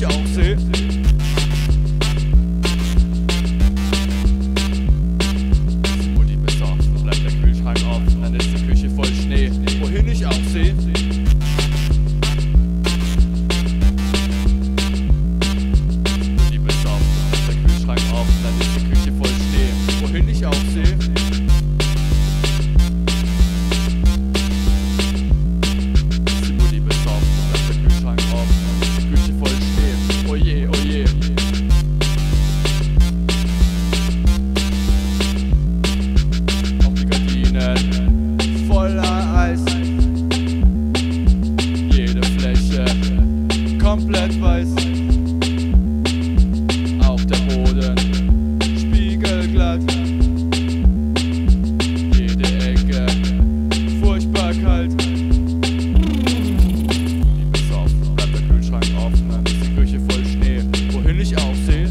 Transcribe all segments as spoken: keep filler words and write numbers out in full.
ich auch sehe. Die Mutti besorgt, bleibt der Kühlschrank offen, dann ist die Küche voll Schnee. Wohin ich auch sehe. Die besorgt, bleibt der Kühlschrank offen, dann ist die Küche voll Schnee. Wohin ich auch sehe. Voller Eis, jede Fläche komplett weiß, auch der Boden spiegelglatt, jede Ecke furchtbar kalt. Die besoffen, bleibt der Kühlschrank offen, dann ist die Küche voll Schnee, wohin ich auch sehe.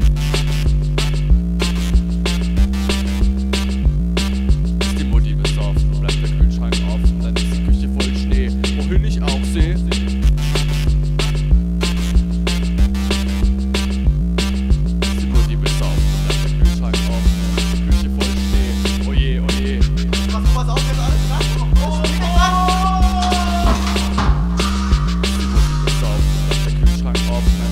Wohin ich auch sehe. Die Mutti besauft, bleibt der Kühlschrank offen, die Küche voll Schnee. Oje, oje. Pass, pass auf, jetzt alles dran. Oh, Die Mutti besauft, bleibt der Kühlschrank offen.